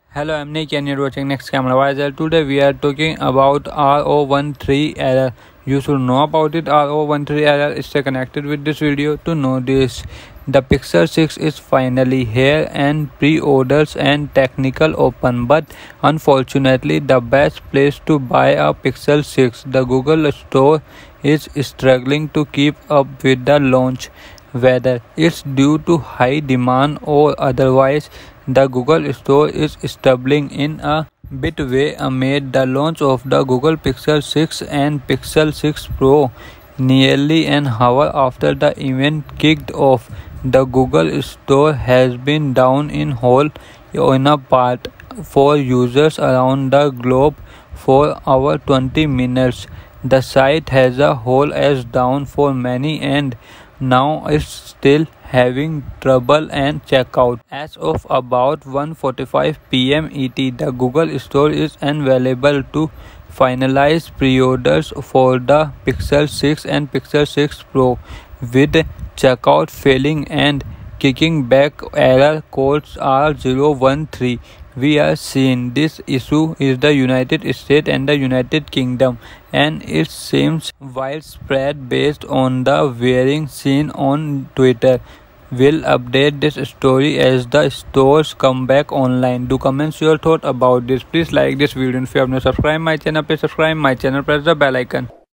Hello, I'm Nick and you're watching Next Camera Visor. Today we are talking about RO13 error. You should know about it. RO13 error. Stay connected with this video to know this. The Pixel 6 is finally here and pre-orders and technical open, but unfortunately the best place to buy a Pixel 6, the Google Store, is struggling to keep up with the launch. Whether it's due to high demand or otherwise, the Google Store is stumbling in a bit way amid the launch of the Google Pixel 6 and Pixel 6 Pro. Nearly an hour after the event kicked off, the Google Store has been down in whole in a part for users around the globe for over 20 minutes. The site has a whole as down for many and now it's still having trouble and checkout. As of about 1:45 p.m. ET, the Google Store is unavailable to finalize pre-orders for the Pixel 6 and Pixel 6 Pro, with checkout failing and kicking back error codes R013. We are seeing this issue is the United States and the United Kingdom, and it seems widespread based on the varying seen on Twitter. We'll update this story as the stores come back online. Do comment your thought about this. Please like this video, and if you have not subscribed my channel, please subscribe my channel, press the bell icon.